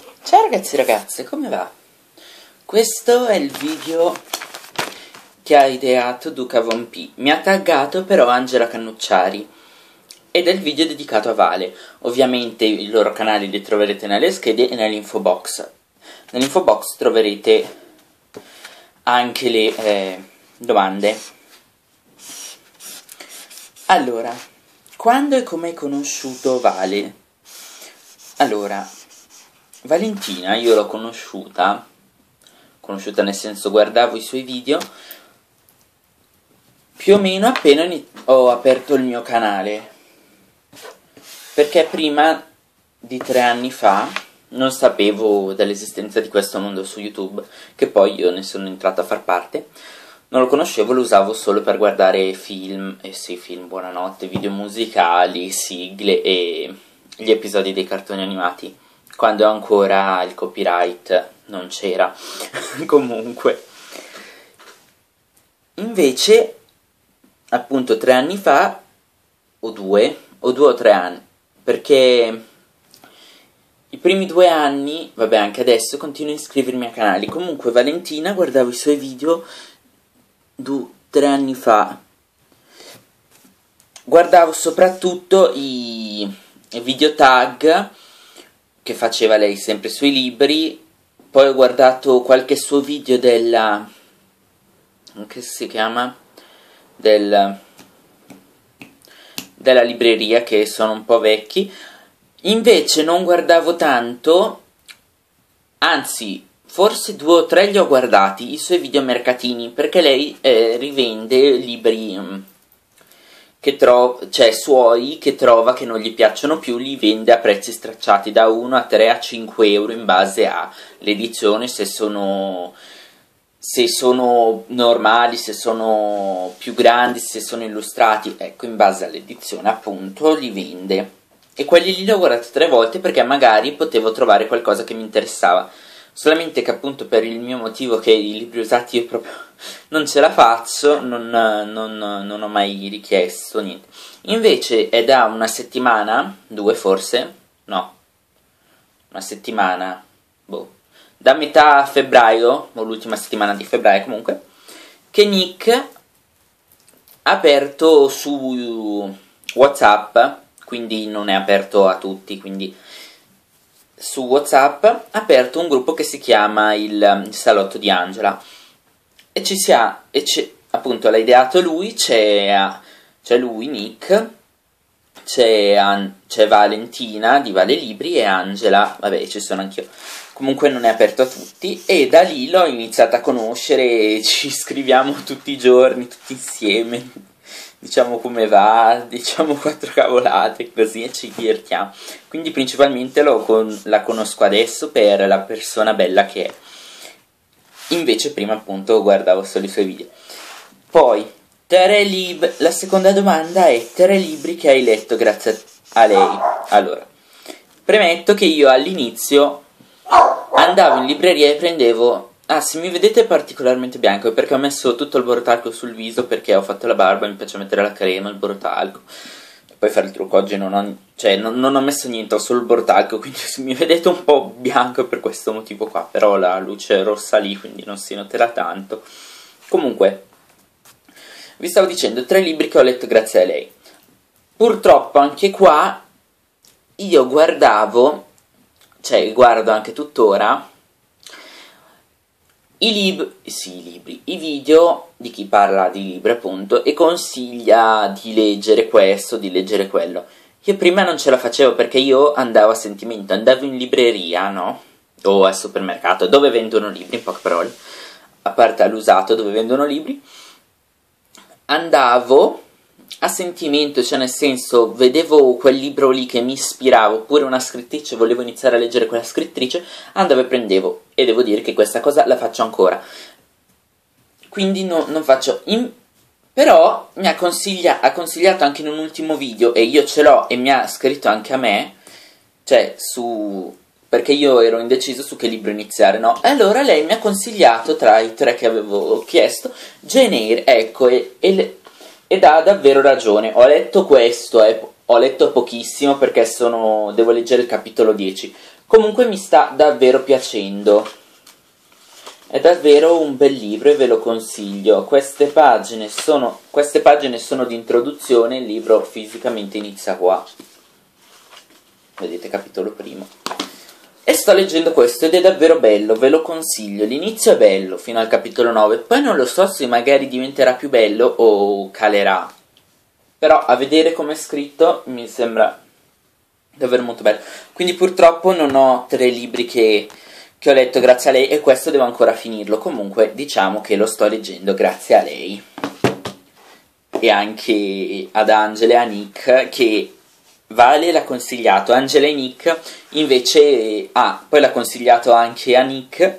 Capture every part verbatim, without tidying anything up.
Ciao ragazzi e ragazze, come va? Questo è il video che ha ideato Duca Von P. Mi ha taggato però Angela Cannucciari ed è il video dedicato a Vale. Ovviamente i loro canali li troverete nelle schede e nell'info box. Nell'info box troverete anche le eh, domande. Allora, quando e come hai conosciuto Vale? Allora, Valentina io l'ho conosciuta, conosciuta nel senso guardavo i suoi video più o meno appena ho aperto il mio canale, perché prima di tre anni fa non sapevo dell'esistenza di questo mondo su YouTube, che poi io ne sono entrata a far parte. Non lo conoscevo, lo usavo solo per guardare film, e eh sì, film, buonanotte, video musicali, sigle e gli episodi dei cartoni animati, quando ancora il copyright non c'era. Comunque, invece, appunto tre anni fa, o due, o due o tre anni, perché i primi due anni, vabbè anche adesso, continuo a iscrivermi a canali. Comunque Valentina, guardavo i suoi video du, tre anni fa, guardavo soprattutto i, i video tag che faceva lei sempre sui libri. Poi ho guardato qualche suo video della, che si chiama, del, della libreria, che sono un po' vecchi. Invece non guardavo tanto, anzi forse due o tre li ho guardati, i suoi video mercatini, perché lei eh, rivende libri um, che trova, cioè suoi, che trova che non gli piacciono più, li vende a prezzi stracciati da uno a tre a cinque euro in base all'edizione, se sono, se sono normali, se sono più grandi, se sono illustrati, ecco, in base all'edizione appunto li vende. E quelli lì li ho guardati tre volte perché magari potevo trovare qualcosa che mi interessava. Solamente che appunto per il mio motivo, che i libri usati io proprio non ce la faccio, non, non, non ho mai richiesto niente. Invece è da una settimana, due forse, no, una settimana, boh, da metà febbraio, o l'ultima settimana di febbraio comunque, che Nick ha aperto su WhatsApp, quindi non è aperto a tutti, quindi su WhatsApp ha aperto un gruppo che si chiama il, il Salotto di Angela, e ci si ha, e c'è, appunto l'ha ideato lui, c'è lui, Nick, c'è Valentina di Vale Libri e Angela, vabbè ci sono anch'io, comunque non è aperto a tutti, e da lì l'ho iniziata a conoscere, ci scriviamo tutti i giorni, tutti insieme, diciamo come va, diciamo quattro cavolate, così, e ci divertiamo. Quindi principalmente lo con, la conosco adesso per la persona bella che è. Invece prima appunto guardavo solo i suoi video. Poi, tre libri, la seconda domanda è: tre libri che hai letto grazie a lei. Allora, premetto che io all'inizio andavo in libreria e prendevo... Ah, se mi vedete particolarmente bianco è perché ho messo tutto il borotalco sul viso, perché ho fatto la barba, mi piace mettere la crema, il borotalco, e poi fare il trucco. Oggi non ho, cioè, non, non ho messo niente, ho solo il borotalco, quindi se mi vedete un po' bianco è per questo motivo qua, però la luce è rossa lì, quindi non si noterà tanto. Comunque, vi stavo dicendo, tre libri che ho letto grazie a lei. Purtroppo anche qua io guardavo, cioè guardo anche tuttora, I libri, sì, i libri, i video di chi parla di libri appunto e consiglia di leggere questo, di leggere quello. Io prima non ce la facevo perché io andavo a sentimento, andavo in libreria, no? O al supermercato, dove vendono libri, in poche parole, a parte all'usato dove vendono libri, andavo a sentimento, cioè nel senso, vedevo quel libro lì che mi ispirava, oppure una scrittrice, volevo iniziare a leggere quella scrittrice, andavo e prendevo, e devo dire che questa cosa la faccio ancora, quindi no, non faccio, in... però mi ha, consiglia... ha consigliato anche in un ultimo video, e io ce l'ho, e mi ha scritto anche a me, cioè su... perché io ero indeciso su che libro iniziare, no? E allora lei mi ha consigliato, tra i tre che avevo chiesto, Jane Eyre, ecco, e... e le... ed ha davvero ragione. Ho letto questo, eh, ho letto pochissimo perché sono, devo leggere il capitolo dieci, Comunque mi sta davvero piacendo. È davvero un bel libro e ve lo consiglio. Queste pagine sono, queste pagine sono di introduzione, il libro fisicamente inizia qua. Vedete, capitolo primo. E sto leggendo questo ed è davvero bello, ve lo consiglio. L'inizio è bello fino al capitolo nove, poi non lo so se magari diventerà più bello o calerà. Però a vedere come è scritto mi sembra davvero molto bello. Quindi purtroppo non ho tre libri che, che ho letto grazie a lei e questo devo ancora finirlo. Comunque diciamo che lo sto leggendo grazie a lei. E anche ad Angela e a Nick, che Vale l'ha consigliato, Angela e Nick invece, ah, poi l'ha consigliato anche a Nick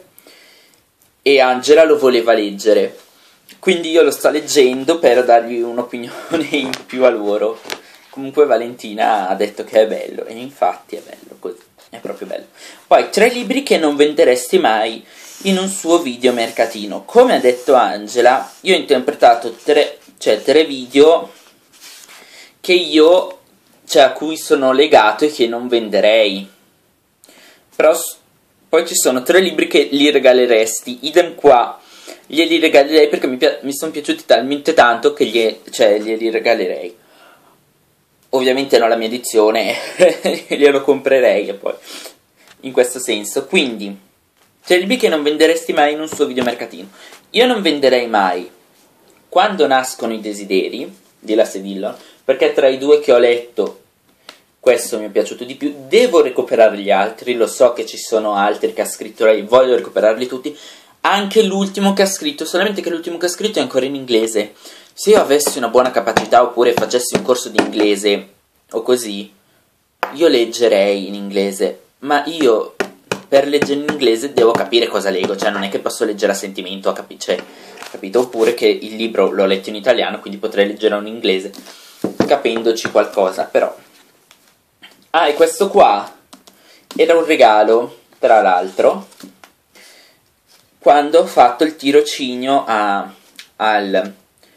e Angela lo voleva leggere, quindi io lo sto leggendo per dargli un'opinione in più a loro. Comunque Valentina ha detto che è bello e infatti è bello così, è proprio bello. Poi tre libri che non venderesti mai in un suo video mercatino. Come ha detto Angela, io ho interpretato tre, cioè tre video che io cioè a cui sono legato e che non venderei. Però poi ci sono tre libri che li regaleresti, idem qua, glieli regalerei perché mi, mi sono piaciuti talmente tanto che gli, cioè, glieli regalerei. Ovviamente non la mia edizione, glielo comprerei e poi, in questo senso. Quindi, tre libri che non venderesti mai in un suo video mercatino. Io non venderei mai Quando nascono i desideri, di Lasse Dillon, perché tra i due che ho letto questo mi è piaciuto di più. Devo recuperare gli altri, lo so che ci sono altri che ha scritto lei, voglio recuperarli tutti, anche l'ultimo che ha scritto, solamente che l'ultimo che ha scritto è ancora in inglese. Se io avessi una buona capacità oppure facessi un corso di inglese o così, io leggerei in inglese, ma io per leggere in inglese devo capire cosa leggo, cioè non è che posso leggere a sentimento, a capi- cioè, capito? Oppure che il libro l'ho letto in italiano, quindi potrei leggerlo in inglese capendoci qualcosa, però. Ah, e questo qua era un regalo, tra l'altro, quando ho fatto il tirocinio a, al...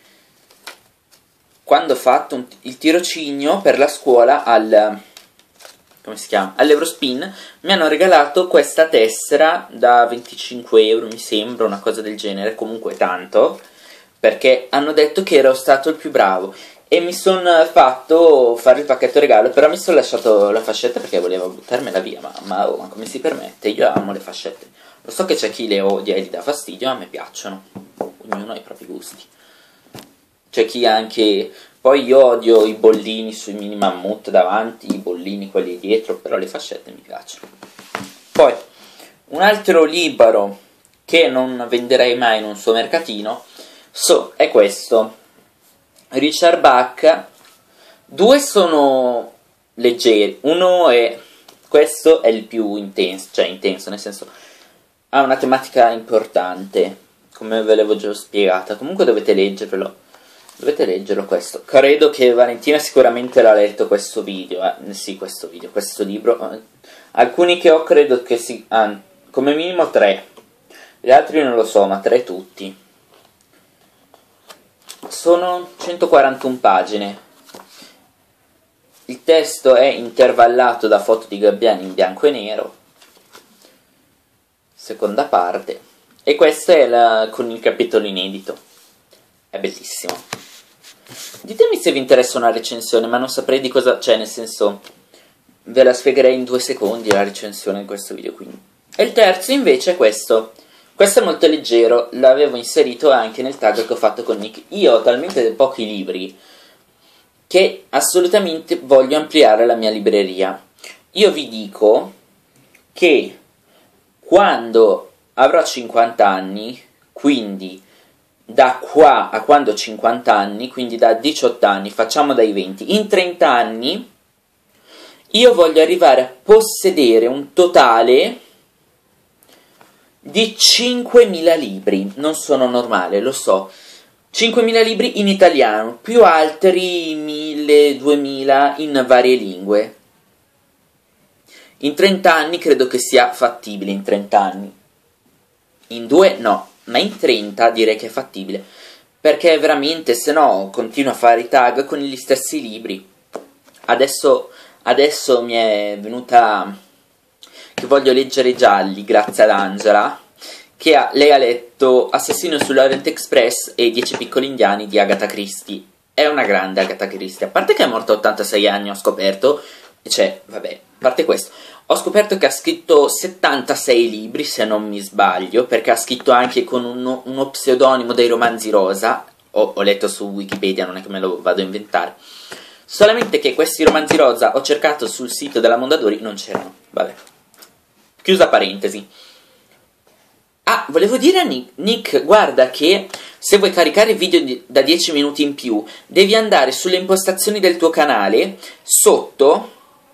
quando ho fatto un, il tirocinio per la scuola al... come si chiama? All'Eurospin, mi hanno regalato questa tessera da venticinque euro, mi sembra, una cosa del genere, comunque tanto, perché hanno detto che ero stato il più bravo. E mi sono fatto fare il pacchetto regalo, però mi sono lasciato la fascetta perché volevo buttarmela via, ma, ma, oh, ma come si permette? Io amo le fascette. Lo so che c'è chi le odia e gli dà fastidio, ma a me piacciono. Ognuno ha i propri gusti. C'è chi anche... Poi io odio i bollini sui mini mammut davanti, i bollini quelli dietro, però le fascette mi piacciono. Poi, un altro libro che non venderei mai in un suo mercatino so, è questo. Richard Bach. Due sono leggeri, uno è, questo è il più intenso, cioè intenso nel senso ha una tematica importante, come ve l'avevo già spiegata, comunque dovete leggervelo, dovete leggerlo questo. Credo che Valentina sicuramente l'ha letto questo video, eh, sì questo video, questo libro, alcuni che ho credo che si, ah, come minimo tre, gli altri non lo so, ma tre tutti. Sono centoquarantuno pagine. Il testo è intervallato da foto di gabbiani in bianco e nero. Seconda parte. E questa è la con il capitolo inedito. È bellissimo. Ditemi se vi interessa una recensione, ma non saprei di cosa... Cioè, nel senso... Ve la spiegherei in due secondi la recensione di questo video, quindi. E il terzo invece è questo. Questo è molto leggero, l'avevo inserito anche nel tag che ho fatto con Nick. Io ho talmente pochi libri che assolutamente voglio ampliare la mia libreria. Io vi dico che quando avrò cinquanta anni, quindi da qua a quando ho cinquanta anni, quindi da diciotto anni, facciamo dai venti, in trenta anni, io voglio arrivare a possedere un totale di cinquemila libri. Non sono normale, lo so. cinquemila libri in italiano, più altri mille, duemila in varie lingue. In trenta anni credo che sia fattibile, in trenta anni. In due no, ma in trenta direi che è fattibile. Perché veramente, se no, continuo a fare i tag con gli stessi libri. Adesso, adesso mi è venuta... che voglio leggere i gialli grazie ad Angela, che ha, lei ha letto Assassino sull'Orient Express e Dieci piccoli indiani di Agatha Christie. È una grande Agatha Christie, a parte che è morta a ottantasei anni, ho scoperto, cioè, vabbè, a parte questo, ho scoperto che ha scritto settantasei libri, se non mi sbaglio, perché ha scritto anche con uno, uno pseudonimo dei romanzi rosa, ho, ho letto su Wikipedia, non è che me lo vado a inventare, solamente che questi romanzi rosa ho cercato sul sito della Mondadori, non c'erano, vabbè, chiusa parentesi. Ah, volevo dire a Nick, Nick, guarda che se vuoi caricare video di, da dieci minuti in più, devi andare sulle impostazioni del tuo canale, sotto,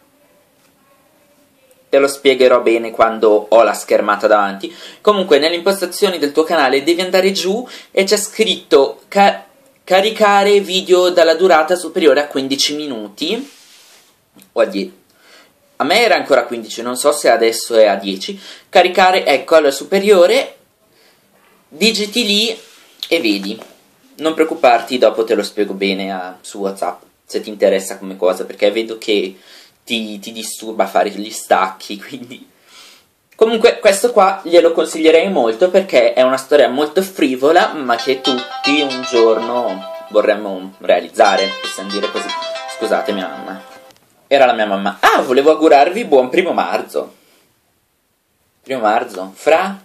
te lo spiegherò bene quando ho la schermata davanti, comunque nelle impostazioni del tuo canale devi andare giù e c'è scritto ca caricare video dalla durata superiore a quindici minuti, o a dieci. A me era ancora quindici, non so se adesso è a dieci. Caricare, ecco, alla superiore, digiti lì e vedi. Non preoccuparti, dopo te lo spiego bene a, su WhatsApp, se ti interessa come cosa, perché vedo che ti, ti disturba fare gli stacchi, quindi... Comunque, questo qua glielo consiglierei molto, perché è una storia molto frivola, ma che tutti un giorno vorremmo realizzare, possiamo dire così. Scusate mia mamma. Era la mia mamma. Ah, volevo augurarvi buon primo marzo. Primo marzo. Fra...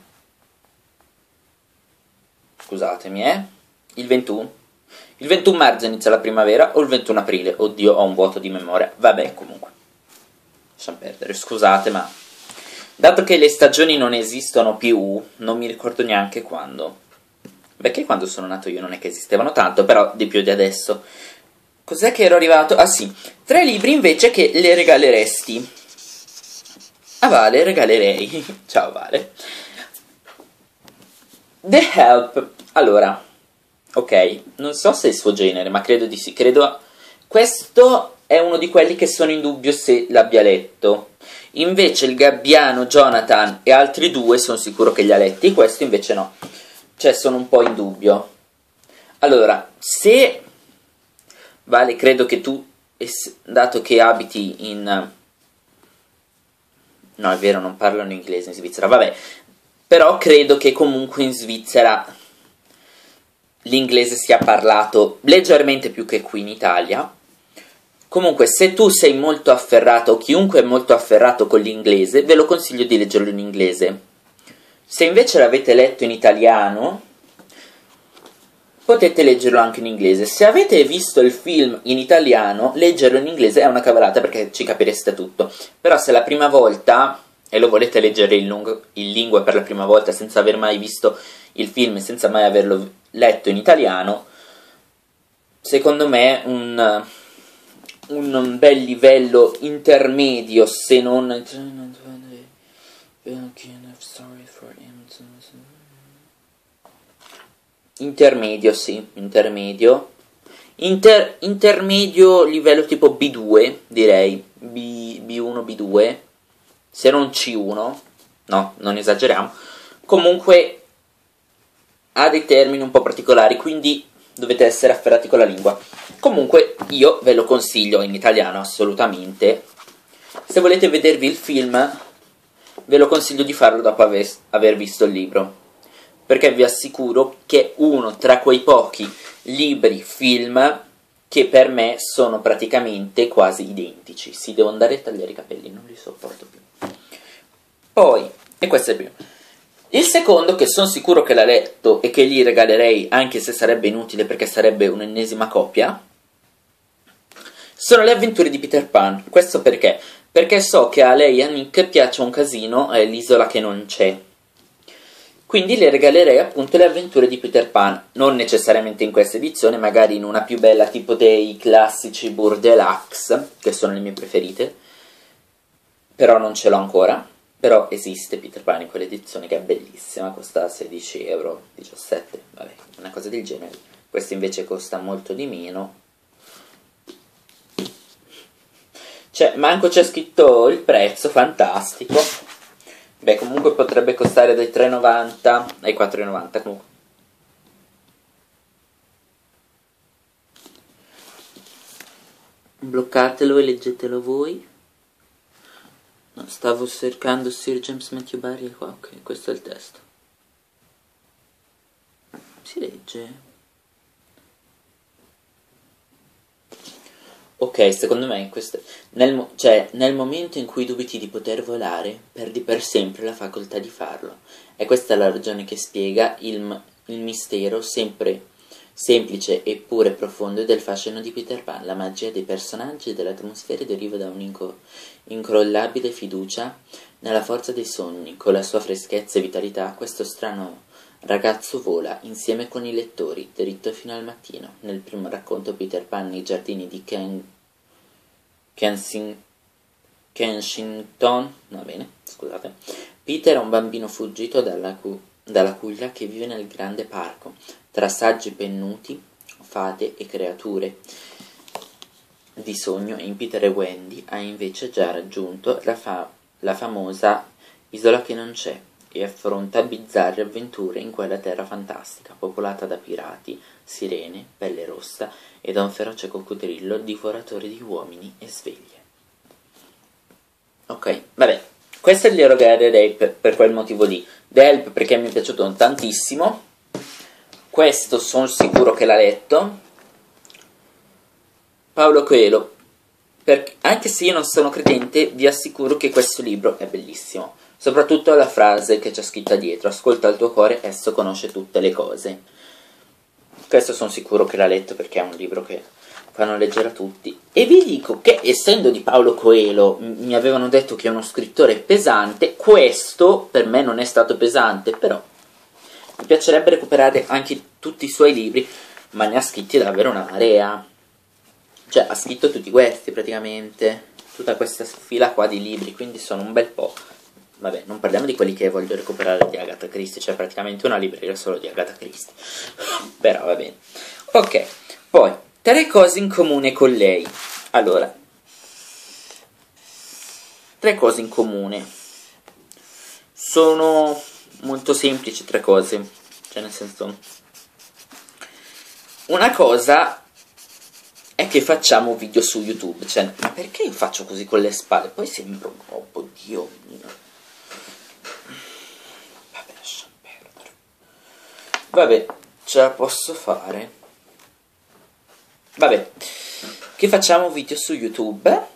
Scusatemi, eh. Il ventuno. Il ventuno marzo inizia la primavera o il ventuno aprile? Oddio, ho un vuoto di memoria. Vabbè, comunque. Lasciamo perdere, scusate, ma... Dato che le stagioni non esistono più, non mi ricordo neanche quando. Perché quando sono nato io non è che esistevano tanto, però di più di adesso. Cos'è che ero arrivato? Ah sì, tre libri invece che le regaleresti. Ah Vale, regalerei. Ciao Vale. The Help. Allora, ok, non so se è il suo genere, ma credo di sì. Credo... Questo è uno di quelli che sono in dubbio se l'abbia letto. Invece il Gabbiano, Jonathan e altri due sono sicuro che li ha letti. Questo invece no. Cioè sono un po' in dubbio. Allora, se... Vale, credo che tu, dato che abiti in... No, è vero, non parlano inglese in Svizzera, vabbè. Però credo che comunque in Svizzera l'inglese sia parlato leggermente più che qui in Italia. Comunque, se tu sei molto afferrato, o chiunque è molto afferrato con l'inglese, ve lo consiglio di leggerlo in inglese. Se invece l'avete letto in italiano... potete leggerlo anche in inglese. Se avete visto il film in italiano, leggerlo in inglese è una cavolata perché ci capireste tutto. Però se è la prima volta e lo volete leggere in, lungo, in lingua per la prima volta senza aver mai visto il film e senza mai averlo letto in italiano, secondo me un, un bel livello intermedio, se non... Intermedio, sì, intermedio. Inter, intermedio livello tipo B due, direi. B, B1, B due. Se non C uno. No, non esageriamo. Comunque ha dei termini un po' particolari, quindi dovete essere afferrati con la lingua. Comunque io ve lo consiglio in italiano, assolutamente. Se volete vedervi il film, ve lo consiglio di farlo dopo aver, aver visto il libro. Perché vi assicuro che è uno tra quei pochi libri, film, che per me sono praticamente quasi identici. Sì, devo andare a tagliare i capelli, non li sopporto più. Poi, e questo è il primo. Il secondo, che sono sicuro che l'ha letto e che gli regalerei, anche se sarebbe inutile perché sarebbe un'ennesima copia, sono Le avventure di Peter Pan. Questo perché? Perché so che a lei e a Nick piace un casino eh, L'isola che non c'è. Quindi le regalerei appunto Le avventure di Peter Pan, non necessariamente in questa edizione, magari in una più bella tipo dei classici Bour Deluxe, che sono le mie preferite, però non ce l'ho ancora, però esiste Peter Pan in quell'edizione che è bellissima, costa sedici euro, diciassette, vabbè, una cosa del genere. Questa invece costa molto di meno. Cioè, manco c'è scritto il prezzo, fantastico. Beh, comunque potrebbe costare dai tre e novanta ai quattro e novanta comunque. Bloccatelo e leggetelo voi. No, stavo cercando Sir James Matthew Barrie qua, ok, questo è il testo. Si legge? Ok, secondo me questo, nel, cioè, nel momento in cui dubiti di poter volare, perdi per sempre la facoltà di farlo. E questa è la ragione che spiega il, il mistero sempre semplice eppure profondo del fascino di Peter Pan. La magia dei personaggi e delle atmosfere deriva da un'incrollabile fiducia nella forza dei sogni. Con la sua freschezza e vitalità, questo strano ragazzo vola insieme con i lettori, dritto fino al mattino. Nel primo racconto Peter Pan nei giardini di Ken... Kensing... Kensington, va bene, scusate. Peter è un bambino fuggito dalla, cu... dalla culla che vive nel grande parco, tra saggi pennuti, fate e creature di sogno. In Peter e Wendy ha invece già raggiunto la, fa... la famosa isola che non c'è, e affronta bizzarre avventure in quella terra fantastica, popolata da pirati, sirene, pelle rossa e da un feroce coccodrillo divoratore di uomini e sveglie. Ok, vabbè, questo è il dialogo di Help per quel motivo lì. The Help perché mi è piaciuto tantissimo, questo sono sicuro che l'ha letto. Paulo Coelho, perché, anche se io non sono credente, vi assicuro che questo libro è bellissimo. Soprattutto la frase che c'è scritta dietro: ascolta il tuo cuore, esso conosce tutte le cose. Questo sono sicuro che l'ha letto perché è un libro che fanno leggere a tutti. E vi dico che, essendo di Paulo Coelho, mi avevano detto che è uno scrittore pesante. Questo per me non è stato pesante, però mi piacerebbe recuperare anche tutti i suoi libri, ma ne ha scritti davvero una marea. Cioè ha scritto tutti questi praticamente, tutta questa fila qua di libri, quindi sono un bel po'. Vabbè, non parliamo di quelli che voglio recuperare di Agatha Christie, c'è praticamente una libreria solo di Agatha Christie. Però va bene. Ok, poi, tre cose in comune con lei. Allora, tre cose in comune. Sono molto semplici tre cose. Cioè, nel senso, una cosa è che facciamo video su YouTube. Cioè, ma perché io faccio così con le spalle? Poi sembro un po', Dio mio. Vabbè, ce la posso fare. Vabbè, che facciamo video su YouTube.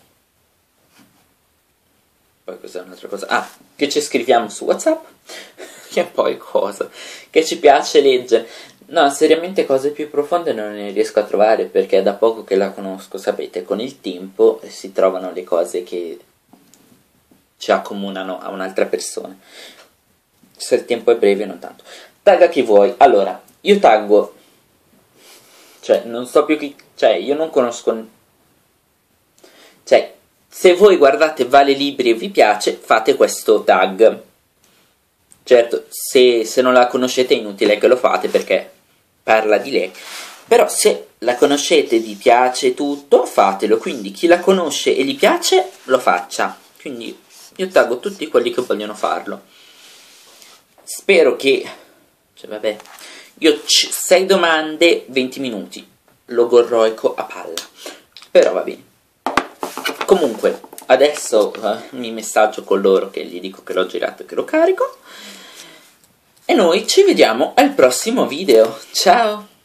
Poi cos'è un'altra cosa? Ah, che ci scriviamo su WhatsApp. E poi cosa? Che ci piace leggere. No, seriamente cose più profonde non ne riesco a trovare, perché è da poco che la conosco, sapete. Con il tempo si trovano le cose che ci accomunano a un'altra persona. Se il tempo è breve, non tanto. Tagga chi vuoi. Allora, io taggo, cioè non so più chi, cioè io non conosco, cioè se voi guardate Vale Libri e vi piace, fate questo tag. Certo, se, se non la conoscete è inutile che lo fate perché parla di lei, però se la conoscete e vi piace tutto, fatelo. Quindi chi la conosce e gli piace lo faccia. Quindi io taggo tutti quelli che vogliono farlo. Spero che, cioè vabbè, io ho sei domande, venti minuti, logorroico a palla, però va bene. Comunque, adesso uh, mi messaggio con loro che gli dico che l'ho girato e che lo carico, e noi ci vediamo al prossimo video, ciao!